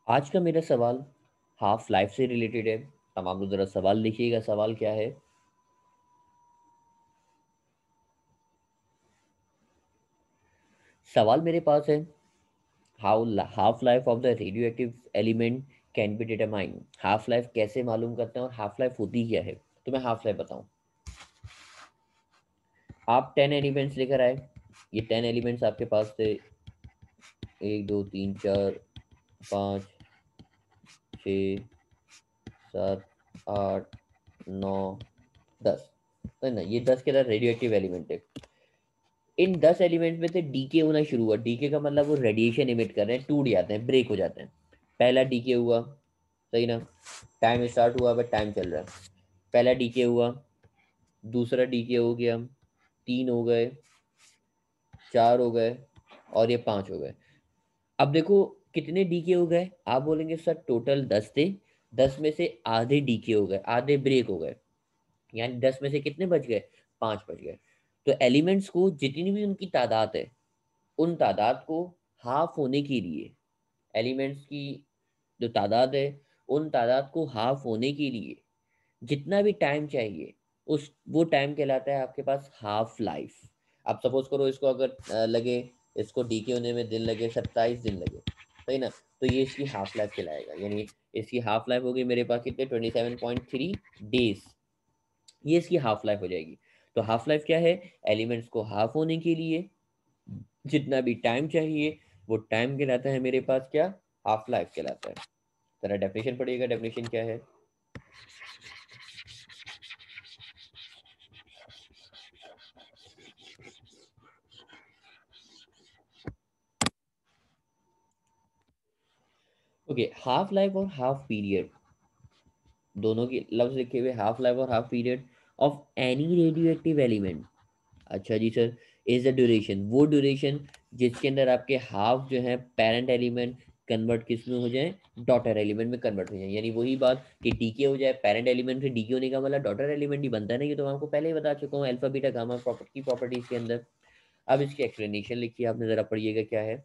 आज का मेरा सवाल हाफ लाइफ से रिलेटेड है। तमाम लोग जरा सवाल लिखिएगा, सवाल क्या है। सवाल मेरे पास है, how half life of the radio active element can be determine. Half life कैसे मालूम करते हैं और हाफ लाइफ होती क्या है। तो मैं हाफ लाइफ बताऊं। आप 10 एलिमेंट्स लेकर आए। ये 10 एलिमेंट्स आपके पास थे, 1 2 3 4 5 6 7 8 9 10। तो ना ये 10 के अंदर रेडियो एक्टिव एलिमेंट है। इन 10 एलिमेंट्स में से डीके होना शुरू हुआ। डीके का मतलब वो रेडिएशन इमिट कर रहे हैं, टूट जाते हैं, ब्रेक हो जाते हैं। पहला डीके हुआ, सही ना। टाइम स्टार्ट हुआ, बट टाइम चल रहा है। पहला डीके हुआ, दूसरा डीके हो गया, 3 हो गए, 4 हो गए, और ये 5 हो गए। अब देखो कितने डीके हो गए। आप बोलेंगे सर टोटल 10 थे, 10 में से आधे डीके हो गए, आधे ब्रेक हो गए। यानी 10 में से कितने बच गए, 5 बच गए। तो एलिमेंट्स को जितनी भी उनकी तादाद है, उन तादाद को हाफ होने के लिए, एलिमेंट्स की जो तादाद है, उन तादाद को हाफ होने के लिए जितना भी टाइम चाहिए, उस वो टाइम कहलाता है आपके पास हाफ लाइफ। आप सपोज करो इसको अगर लगे, इसको डीके होने में दिन लगे 27 दिन लगे, सही ना। तो ये इसकी हाफ लाइफ कहलाएगा। यानी इसकी हाफ लाइफ होगी मेरे पास कितने, 27.3 डेज। ये इसकी हाफ लाइफ हो जाएगी। तो हाफ लाइफ क्या है, एलिमेंट्स को हाफ होने के लिए जितना भी टाइम चाहिए, वो टाइम कहलाता है मेरे पास क्या, हाफ लाइफ कहलाता है। जरा डेफिनेशन पढ़िएगा, डेफिनेशन क्या है। ओके, हाफ लाइफ और हाफ पीरियड, दोनों के लफ्ज लिखे हुए, हाफ लाइफ और half period of any radio active element. अच्छा जी सर, इज द ड्यूरेशन, वो ड्यूरेशन जिसके अंदर आपके हाफ जो है पेरेंट एलिमेंट कन्वर्ट किस में हो जाए, डॉटर एलिमेंट में कन्वर्ट हो जाए। यानी वही बात कि डीके हो जाए, पेरेंट एलिमेंट से डीके होने का मतलब डॉटर एलिमेंट ही बनता है ना। ये तो मैं आपको पहले ही बता चुका हूँ अल्फा बीटा गामा की प्रॉपर्टीज के अंदर। अब इसकी एक्सप्लेनेशन लिखिए, आपने जरा पढ़िएगा क्या है।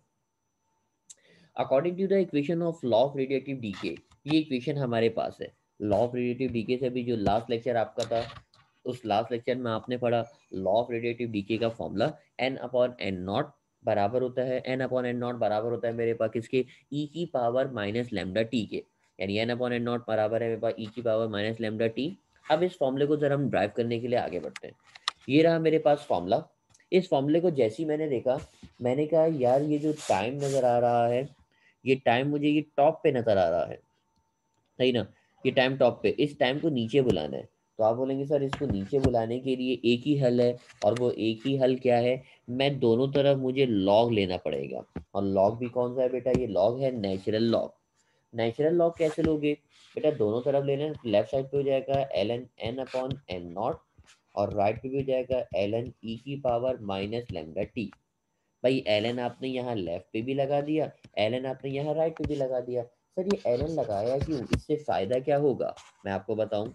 According to the equation of law of radiative decay, ये इक्वेशन हमारे पास है। लॉ ऑफ रेडिएटिव डीके से भी जो लास्ट लेक्चर आपका था, उस लास्ट लेक्चर में आपने पढ़ा लॉ ऑफ रेडिएटिव डीके का formula N upon N naught बराबर होता है, एन अपॉन एन नॉट बराबर होता है मेरे पास किसके, ई की पावर माइनस लेमडा टी के। यानी एन अपॉन एन नॉट बराबर है मेरे पास ई की पावर माइनस लेमडा टी। अब इस फॉर्मूले को जरा हम ड्राइव करने के लिए आगे बढ़ते हैं। ये रहा मेरे पास फॉर्मूला। इस फॉर्मूले को जैसे ही मैंने देखा, मैंने कहा यार ये जो टाइम नजर आ रहा है, ये टाइम मुझे ये टॉप पे नजर आ रहा है, सही ना। ये टाइम टॉप पे, इस टाइम को नीचे बुलाना है। तो आप बोलेंगे सर इसको नीचे बुलाने के लिए एक ही हल है, और वो एक ही हल क्या है, मैं दोनों तरफ मुझे लॉग लेना पड़ेगा। और लॉग भी कौन सा है बेटा, ये लॉग है नेचुरल लॉग। नेचुरल लॉग कैसे लोगे बेटा, दोनों तरफ लेना। लेफ्ट साइड पे हो जाएगा L N N upon N naught, और राइट पे भी हो जाएगा एल एन ई की पावर माइनस लेमडा टी। भाई एलन आपने यहाँ लेफ्ट पे भी लगा दिया, एलन आपने यहाँ राइट पे भी लगा दिया। सर ये एलन लगाया क्यों, इससे फायदा क्या होगा, मैं आपको बताऊं।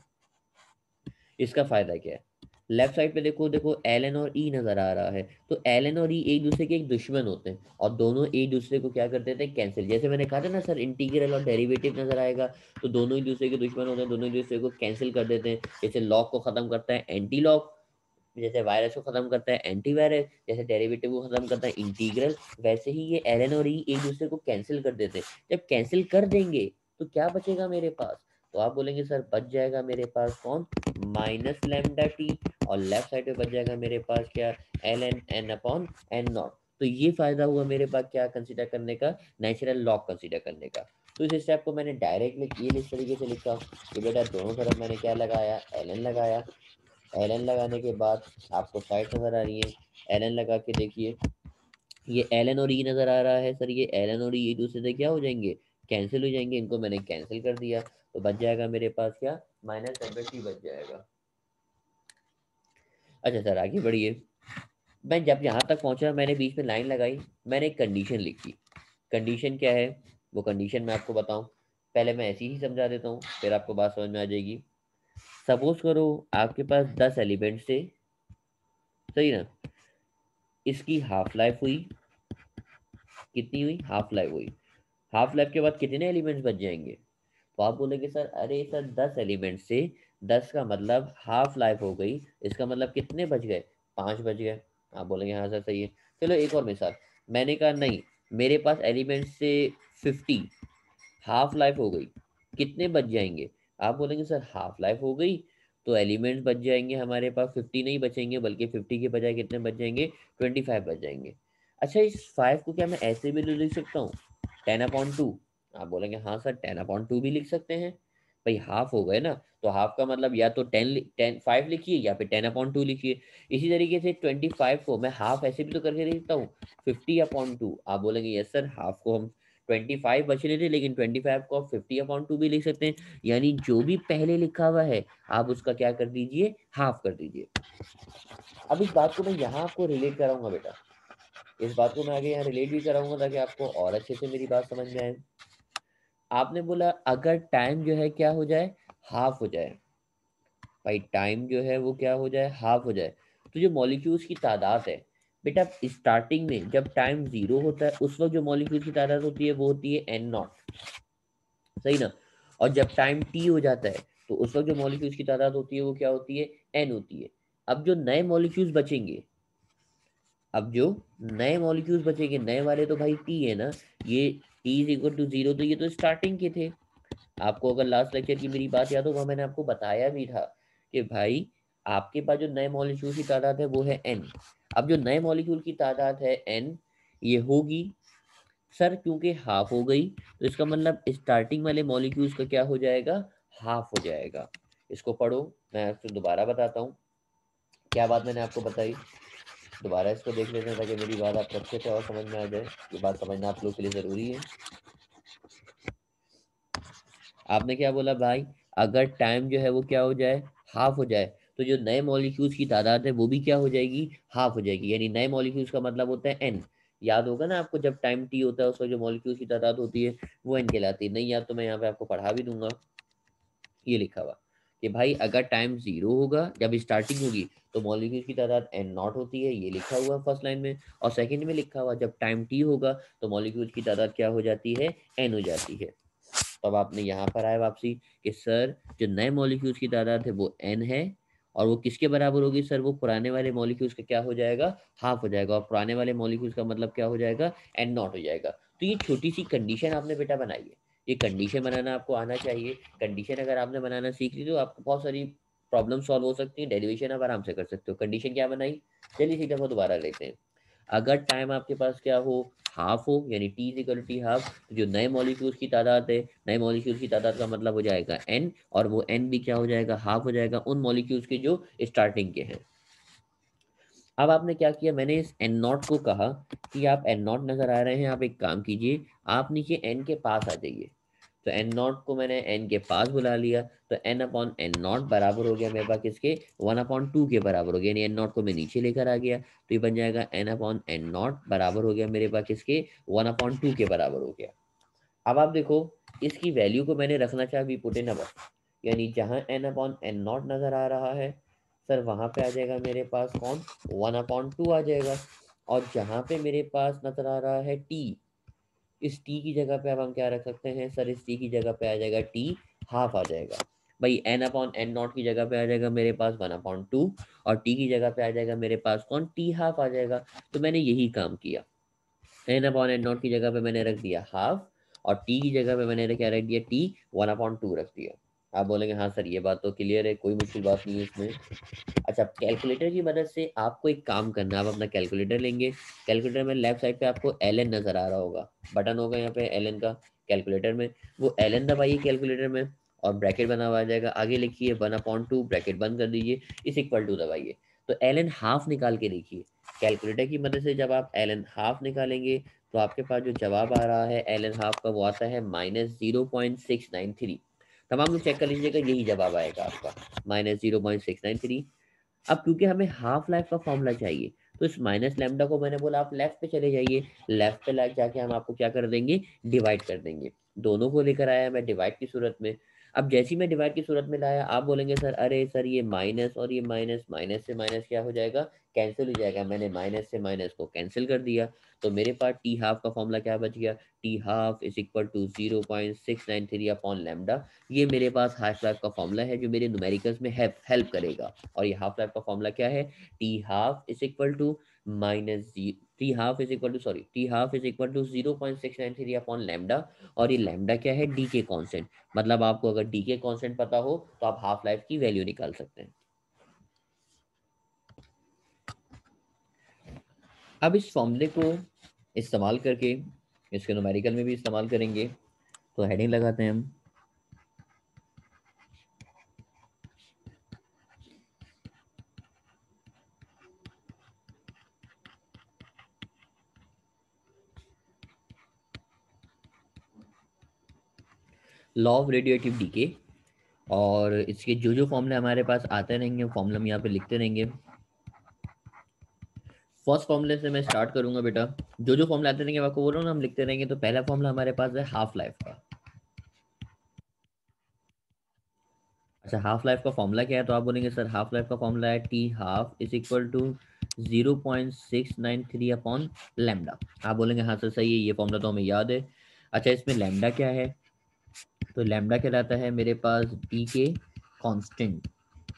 इसका फायदा क्या है, लेफ्ट साइड पे देखो, देखो एलन और ई नजर आ रहा है। तो एलन और ई एक दूसरे के एक दुश्मन होते हैं, और दोनों एक दूसरे को क्या कर देते हैं, कैंसिल। जैसे मैंने कहा था ना सर, इंटीग्रल और डेरिवेटिव नजर आएगा, तो दोनों एक दूसरे के दुश्मन होते हैं, दोनों एक दूसरे को कैंसिल कर देते हैं। जैसे लॉग को खत्म करता है एंटी लॉग, जैसे वायरस को खत्म करता है एंटीवायरस, जैसे डेरिवेटिव को खत्म करता है इंटीग्रल, वैसे ही ये एल और ई एक दूसरे को कैंसिल कर देते हैं। जब कैंसिल कर देंगे तो क्या बचेगा मेरे पास, तो आप बोलेंगे सर बच जाएगा मेरे पास कौन, माइनस लेमडा टी। और लेफ्ट साइड पे बच जाएगा मेरे पास क्या, L N N upon N naught. तो ये फायदा हुआ मेरे पास क्या कंसीडर करने का, नेचुरल लॉग कंसीडर करने का। तो इस स्टेप को मैंने डायरेक्टली ये इस तरीके से लिखा कि बेटा दोनों तरफ मैंने क्या लगाया, एल एन लगाया। एल एन लगाने के बाद आपको साइड नजर आ रही है, एल एन लगा के देखिए, ये एल एन और ई नजर आ रहा है सर, ये एल एन और ई एक दूसरे से क्या हो जाएंगे, कैंसिल हो जाएंगे। इनको मैंने कैंसिल कर दिया, तो बच जाएगा मेरे पास क्या, माइनस लेमडा टी बच जाएगा। अच्छा सर आगे बढ़िए। मैं जब यहाँ तक पहुंचा, मैंने बीच में लाइन लगाई, मैंने एक कंडीशन लिखी। कंडीशन क्या है, वो कंडीशन मैं आपको बताऊं, पहले मैं ऐसी ही समझा देता हूँ, फिर आपको बात समझ में आ जाएगी। सपोज करो आपके पास 10 एलिमेंट्स थे, सही ना। इसकी हाफ लाइफ हुई, कितनी हुई, हाफ लाइफ हुई। हाफ लाइफ के बाद कितने एलिमेंट्स बच जाएंगे? तो आप बोलेंगे सर अरे सर 10 एलिमेंट से 10 का मतलब हाफ लाइफ हो गई, इसका मतलब कितने बच गए? 5 बच गए। आप बोलेंगे हाँ सर सही है। चलो एक और मिसाल। मैंने कहा नहीं, मेरे पास एलिमेंट से 50, हाफ लाइफ हो गई, कितने बच जाएंगे? आप बोलेंगे सर हाफ लाइफ हो गई तो एलिमेंट्स बच जाएंगे हमारे पास 50 नहीं बचेंगे, बल्कि 50 के बजाय कितने बच जाएंगे? 25 बच जाएंगे। अच्छा इस 5 को क्या मैं ऐसे भी लिख सकता हूँ, 10/2? आप बोलेंगे हाँ सर 10/2 भी लिख सकते हैं। भाई हाफ हो गए ना, तो हाफ का मतलब या तो 5 लिखिए या फिर 10/2 लिखिए। इसी तरीके से 25 को मैं हाफ ऐसे भी तो करके लिखता हूँ, 50/2। आप बोलेंगे यस सर, हाफ को हम 25 बच रहे थे लेकिन 25 को आप 50/2 भी लिख सकते हैं। यानी जो भी पहले लिखा हुआ है आप उसका क्या कर दीजिए, हाफ कर दीजिए। अब इस बात को मैं यहाँ आपको रिलेट कराऊंगा बेटा, इस बात को मैं आगे यहाँ रिलेट भी कराऊंगा ताकि आपको और अच्छे से मेरी बात समझ में आए। आपने बोला अगर टाइम जो है क्या हो जाए, हाफ हो जाए। भाई टाइम जो है वो क्या हो जाए, हाफ हो जाए। तो जो मॉलिक्यूल्स की तादाद है बेटा, स्टार्टिंग में जब टाइम 0 होता है उस वक्त जो मॉलिक्यूल्स की तादाद होती है वो होती है n0, सही ना? और जब टाइम t हो जाता है तो उस वक्त जो मॉलिक्यूल्स की तादाद होती है वो क्या होती है, n होती है। अब जो नए मॉलिक्यूल्स बचेंगे, अब जो नए मॉलिक्यूल्स बचेंगे, नए वाले तो भाई t है ना, ये t = 0, तो ये तो स्टार्टिंग के थे। आपको अगर लास्ट लेक्चर की मेरी बात याद होगा, मैंने आपको बताया भी था कि भाई आपके पास जो नए मॉलिक्यूल की तादाद है वो है n। अब जो नए मॉलिक्यूल की तादाद है n, ये होगी सर क्योंकि हाफ हो गई, तो इसका मतलब स्टार्टिंग वाले मॉलिक्यूल्स का क्या हो जाएगा, हाफ हो जाएगा। इसको पढ़ो, मैं आपको दोबारा बताता हूँ क्या बात मैंने आपको बताई। दोबारा इसको देख लेते हैं ताकि मेरी बात आपको अच्छे से और समझ में आ जाए। ये बात समझना आप लोग के लिए जरूरी है। आपने क्या बोला भाई, अगर टाइम जो है वो क्या हो जाए, हाफ हो जाए, तो जो नए मॉलिक्यूल्स की तादाद है वो भी क्या हो जाएगी, हाफ हो जाएगी। यानी नए मॉलिक्यूल्स का मतलब होता है एन। याद होगा ना आपको, जब टाइम टी होता है उसका जो मॉलिक्यूल्स की तादाद होती है वो एन कहलाती है। नहीं याद तो मैं यहाँ पे आपको पढ़ा भी दूंगा। ये लिखा हुआ कि भाई अगर टाइम 0 होगा, जब स्टार्टिंग होगी, तो मॉलिक्यूल्स की तादाद n0 होती है, ये लिखा हुआ फर्स्ट लाइन में। और सेकंड में लिखा हुआ जब टाइम t होगा तो मॉलिक्यूल्स की तादाद क्या हो जाती है, n हो जाती है। तब आपने यहाँ पर आया वापसी कि सर जो नए मॉलिक्यूल्स की तादाद है वो n है, और वो किसके बराबर होगी सर, वो पुराने वाले मॉलिक्यूल्स का क्या हो जाएगा, हाफ हो जाएगा। और पुराने वाले मॉलिक्यूल्स का मतलब क्या हो जाएगा, n0 हो जाएगा। तो ये छोटी सी कंडीशन आपने बेटा बनाई है, ये कंडीशन बनाना आपको आना चाहिए। कंडीशन अगर आपने बनाना सीख ली तो आपको बहुत सारी प्रॉब्लम सॉल्व हो सकती है, डेरिवेशन आप आराम से कर सकते हो। कंडीशन क्या बनाई, चलिए इसी दफा दोबारा लेते हैं। अगर टाइम आपके पास क्या हो, हाफ हो, यानी t = हाफ, तो जो नए मॉलिक्यूल्स की तादाद है, नए मॉलिक्यूल्स की तादाद का मतलब हो जाएगा n, और वो n भी क्या हो जाएगा, हाफ हो जाएगा उन मॉलिक्यूल्स के जो स्टार्टिंग के हैं। अब आपने क्या किया, मैंने इस n0 को कहा कि आप n0 नजर आ रहे हैं, आप एक काम कीजिए, आप नीचे n के पास आ जाइए। तो n0 को मैंने n के पास बुला लिया, तो n/n0 बराबर हो गया मेरे पास किसके, 1/2 के बराबर हो गया। यानी n0 को मैं नीचे लेकर आ गया, तो ये बन जाएगा n/n0 बराबर हो गया मेरे पास किसके, 1/2 के बराबर हो गया। अब आप देखो, इसकी वैल्यू को मैंने रखना चाहा we put in a box, यानी जहाँ n/n0 नजर आ रहा है सर वहां पे आ जाएगा मेरे पास कौन, 1/2 आ जाएगा। और जहाँ पे मेरे पास नजर आ रहा है t, इस टी की जगह पे अब हम क्या रख सकते हैं सर, इस टी की जगह पे आ जाएगा टी हाफ आ जाएगा। भाई n/n0 की जगह पे आ जाएगा मेरे पास 1/2, और टी की जगह पे आ जाएगा मेरे पास कौन, टी हाफ आ जाएगा। तो मैंने यही काम किया, n/n0 की जगह पे मैंने रख दिया हाफ, और टी की जगह पे मैंने क्या रख दिया, टी 1/2 रख दिया। आप बोलेंगे हाँ सर ये बात तो क्लियर है, कोई मुश्किल बात नहीं है इसमें। अच्छा कैलकुलेटर की मदद से आपको एक काम करना है, आप अपना कैलकुलेटर लेंगे, कैलकुलेटर में लेफ्ट साइड पे आपको ln नजर आ रहा होगा, बटन होगा यहाँ पे ln का कैलकुलेटर में, वो ln दबाइए कैलकुलेटर में, और ब्रैकेट बना हुआ आ जाएगा, आगे लिखिए 1/2, ब्रैकेट बंद कर दीजिए, इस इक्वल टू दबाइए। तो ln हाफ निकाल के देखिए, कैलकुलेटर की मदद से जब आप ln हाफ निकालेंगे तो आपके पास जो जवाब आ रहा है ln हाफ का वो आता है -0.693। तमाम लोग चेक कर लीजिएगा, यही जवाब आएगा आपका -0.693। अब क्योंकि हमें हाफ लाइफ का फॉर्मूला चाहिए, तो इस माइनस लैम्डा को मैंने बोला आप लेफ्ट पे चले जाइए, लेफ्ट पे जाके हम आपको क्या कर देंगे, डिवाइड कर देंगे। दोनों को लेकर आया मैं डिवाइड की सूरत में। अब जैसे ही मैं डिवाइड की सूरत में लाया, आप बोलेंगे सर अरे सर ये माइनस और ये माइनस, माइनस से माइनस क्या हो जाएगा, कैंसिल हो जाएगा। मैंने माइनस से माइनस को कैंसिल कर दिया, तो मेरे पास टी हाफ का फॉर्मूला क्या बच गया, T half is equal to 0.693 upon lambda. ये मेरे पास हाफ लाइफ का फॉर्मूला है जो मेरे न्यूमेरिकल्स में हेल्प करेगा। और ये हाफ लाइफ का फॉर्मूला क्या है, T half is equal to minus T half is equal to sorry T half is equal to 0.693 upon lambda. और ये लैम्डा क्या है, डी के कॉन्स्टेंट। मतलब आपको अगर डी के कॉन्स्टेंट पता हो तो आप हाफ लाइफ की वैल्यू निकाल सकते हैं। अब इस फॉर्मूले को इस्तेमाल करके इसके न्यूमेरिकल में भी इस्तेमाल करेंगे। तो हेडिंग लगाते हैं हम, लॉ ऑफ रेडियोएक्टिव डीके। और इसके जो जो फॉर्मूले हमारे पास आते रहेंगे फॉर्मूला हम यहाँ पे लिखते रहेंगे। फर्स्ट फॉर्मूले से मैं स्टार्ट करूंगा बेटा। जो जो फॉर्मूला आते रहेंगे मैं आपको बोल रहा हूँ ना, हम लिखते रहेंगे। तो पहला फॉर्मूला हमारे पास है हाफ लाइफ का। अच्छा, हाफ लाइफ का फॉर्मूला क्या है, तो आप बोलेंगे सर हाफ लाइफ का फॉर्मूला है T half is equal to 0.693 upon lambda. आप बोलेंगे हाँ सर सही है, ये फॉर्मूला तो हमें याद है। अच्छा, इसमें लैम्डा क्या है, तो लैम्डा कहलाता है मेरे पास डी के कांस्टेंट,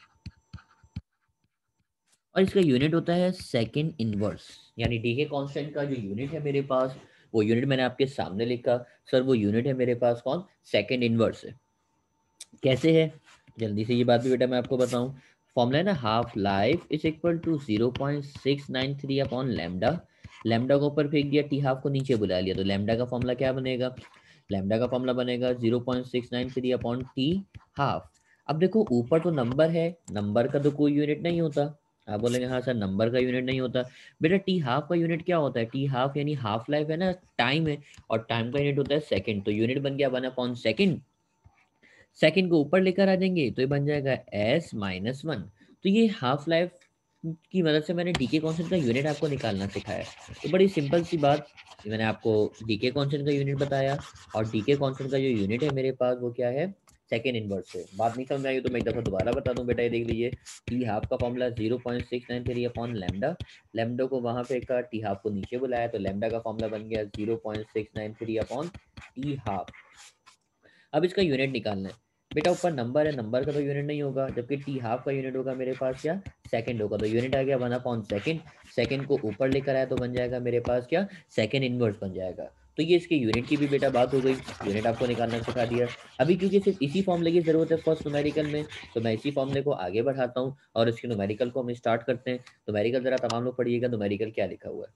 और इसका यूनिट होता है सेकंड इनवर्स। यानी डी के कांस्टेंट का जो यूनिट है मेरे पास, वो यूनिट मैंने आपके सामने लिखा। सर वो यूनिट है मेरे पास कौन, सेकंड इनवर्स है। कैसे है, जल्दी से ये बात भी बेटा मैं आपको बताऊं। फॉर्मूला है ना, half life is equal to 0.693 upon lambda. Lambda को ऊपर फेंक दिया, टी हाफ को नीचे बुला लिया, तो लैम्डा का फॉर्मूला क्या बनेगा, लैम्डा का फॉर्मूला बनेगा 0.693 अपॉन टी हाफ। अब देखो ऊपर तो नंबर है, नंबर का तो कोई यूनिट नहीं होता। आप बोलेंगे हाँ सर नंबर का यूनिट नहीं होता। बेटा टी हाफ का यूनिट क्या होता है, टी हाफ यानी हाफ लाइफ है ना, टाइम है, और टाइम का यूनिट होता है सेकंड। तो यूनिट बन गया 1 अपॉन सेकंड। सेकंड को ऊपर लेकर आ जाएंगे तो ये बन जाएगा s-1। तो ये हाफ लाइफ की मदद से मैंने डीके कॉन्स्टेंट का यूनिट आपको निकालना सिखाया। तो बड़ी सिंपल सी बात, मैंने आपको डीके कॉन्स्टेंट का यूनिट बताया, और डीके कॉन्स्टेंट का जो यूनिट है मेरे पास वो क्या है, सेकेंड इनवर्स है। बात नहीं समझ आई तो मैं एक दफा दोबारा बता दूं बेटा, ये देख लीजिए। टी हाफ का फॉर्मूला 0.693 अपॉन लैम्डा। लैम्डा को वहां पे का टी हाफ को नीचे बुलाया, तो लैम्डा का फॉर्मूला बन गया 0.693 अपॉन टी हाफ। अब इसका यूनिट निकालना है। बेटा ऊपर नंबर है, नंबर का तो यूनिट नहीं होगा, जबकि टी हाफ का यूनिट होगा मेरे पास क्या, सेकंड होगा। तो यूनिट आ गया 1/2। सेकंड को ऊपर लेकर आया तो बन जाएगा मेरे पास क्या, सेकंड इनवर्स बन जाएगा। तो ये इसके यूनिट की भी बेटा बात हो गई, यूनिट आपको निकालना सिखा दिया। अभी क्योंकि सिर्फ इसी फॉर्मूले की जरूरत है फर्स्ट न्यूमेरिकल में, तो मैं इसी फॉर्मूले को आगे बढ़ाता हूँ और इसके न्यूमेरिकल को हम स्टार्ट करते हैं। न्यूमेरिकल जरा तमाम लोग पढ़िएगा, न्यूमेरिकल क्या लिखा हुआ है।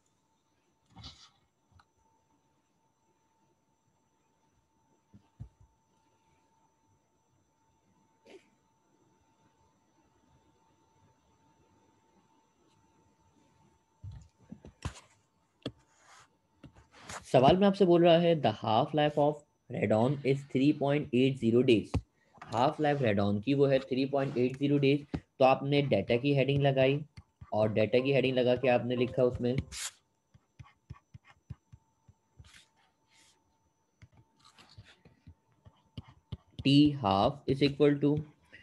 सवाल में आपसे बोल रहा है the half life of radon is 3.80 days. Half life radon की वो है 3.80 डेज। तो आपने डाटा की हेडिंग लगाई, और डाटा की हेडिंग लगा के आपने लिखा उसमें T half is equal to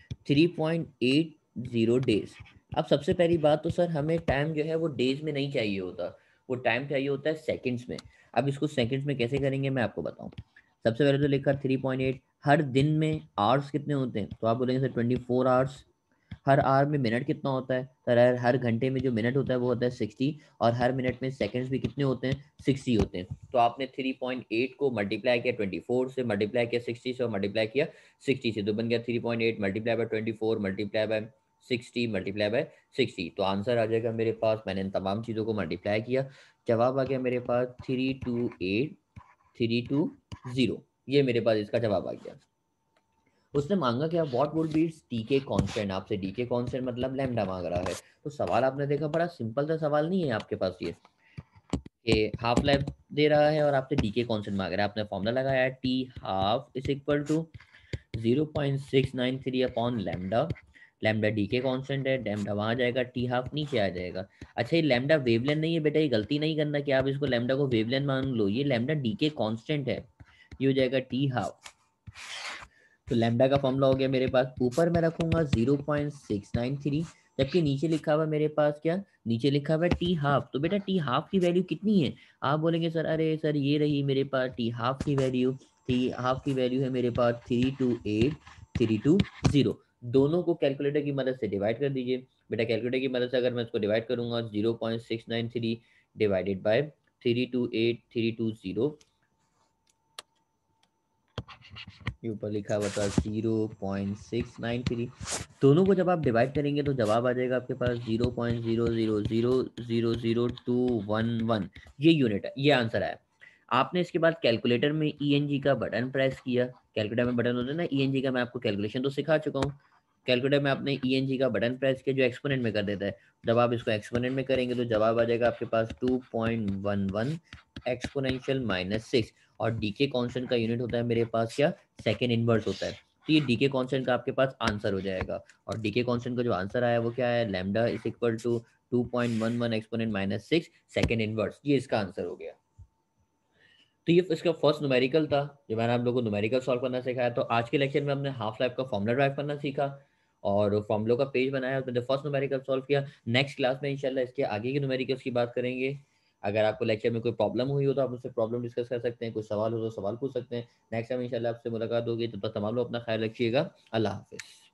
3.80 days. अब सबसे पहली बात तो सर हमें टाइम जो है वो डेज में नहीं चाहिए होता, वो टाइम चाहिए होता है सेकंड्स में। अब इसको सेकंड्स में कैसे करेंगे मैं आपको बताऊं। सबसे पहले तो लिखा 3.8। हर दिन में आवर्स कितने होते हैं, तो आप बोलेंगे सर 24 आवर्स। हर आवर में मिनट कितना होता है, सर हर घंटे में जो मिनट होता है वो होता है 60, और हर मिनट में सेकंड्स भी कितने होते हैं, 60 होते हैं। तो आपने 3.8 को मल्टीप्लाई किया 24 से, मल्टीप्लाई किया 60 से, और मल्टीप्लाई किया 60 से, तो बन गया 3.8 multiply by 24 multiply by 60 multiply by 60। तो आंसर आ जाएगा मेरे पास, मैंने इन तमाम चीज़ों को मल्टीप्लाई किया, जवाब आ गया मेरे पास 328,320। ये मेरे पास इसका जवाब आ गया। उसने मांगा क्या, what would be decay constant, आपसे डी के कॉन्स्टेंट मतलब लैम्डा मांग रहा है। तो सवाल आपने देखा बड़ा सिंपल सा सवाल नहीं है आपके पास ये, कि हाफ लाइफ दे रहा है और आपसे डी के कॉन्स्टेंट मांग रहा है। आपने फॉर्मूला लगाया है T half is equal to 0.693 upon lambda. Lambda decay constant है, लैम्डा वहां जाएगा, टी हाफ नीचे आ जाएगा। अच्छा, ये लैम्डा वेवलेंथ नहीं है बेटा, ये गलती नहीं करना कि आप इसको लैम्डा को वेवलेंथ मान लो, ये लैम्डा डी के कॉन्स्टेंट है। ये हो जाएगा टी हाफ। तो लैम्डा का फॉर्मूला हो गया मेरे पास, ऊपर मैं रखूंगा 0.693, जबकि नीचे लिखा हुआ मेरे पास क्या, नीचे लिखा हुआ है टी हाफ। तो बेटा टी हाफ की वैल्यू कितनी है, आप बोलेंगे सर अरे सर ये रही मेरे पास टी हाफ की वैल्यू, टी हाफ की वैल्यू है मेरे पास 328,320। दोनों को कैलकुलेटर की मदद से डिवाइड कर दीजिए। बेटा कैलकुलेटर की मदद से अगर मैं इसको डिवाइड करूंगा, 0.693 डिवाइडेड बाय 328,320, ये ऊपर लिखा हुआ था 0.693, दोनों को जब आप डिवाइड करेंगे तो जवाब आ जाएगा आपके पास 0.00000211, ये यूनिट है, ये आंसर आया। आपने इसके बाद कैलकुलेटर में ईएनजी का बटन प्रेस किया, कैलकुलेटर में बटन होता है ना ईएनजी का, मैं आपको कैलकुलेशन तो सिखा चुका हूँ। कैलकुलेटर में आपने ईएनजी का बटन प्रेस किया जो एक्सपोनेंट में कर देता है, जब आप इसको एक्सपोनेंट में करेंगे तो जवाब आ जाएगा आपके पास 2.11 एक्सपोनेंशियल -6, और डीके कांस्टेंट का यूनिट होता है मेरे पास क्या, सेकेंड इनवर्स होता है। तो ये डीके कांस्टेंट का आपके पास आंसर हो जाएगा, और डीके कांस्टेंट का जो आंसर आया वो क्या है, lambda is equal to 2.11 exponent -6 second inverse, ये इसका आंसर हो गया। तो ये इसका फर्स्ट न्यूमेरिकल था जो मैंने आप लोगों को न्यूमेरिकल सॉल्व करना सिखाया। तो आज के लेक्चर में हमने हाफ लाइफ का फॉर्मूला ड्राइव करना सीखा और फॉर्मूलों का पेज बनाया, तो फर्स्ट न्यूमेरिकल सॉल्व किया। नेक्स्ट क्लास में इंशाल्लाह इसके आगे के न्यूमेरिकल्स की बात करेंगे। अगर आपको लेक्चर में कोई प्रॉब्लम हुई हो तो आप मुझसे प्रॉब्लम डिस्कस कर सकते हैं, कोई सवाल हो तो सवाल पूछ सकते हैं। नेक्स्ट टाइम इंशाल्लाह आपसे मुलाकात होगी, तब तक तमाम लोग अपना ख्याल रखिएगा। अल्लाह हाफिज़।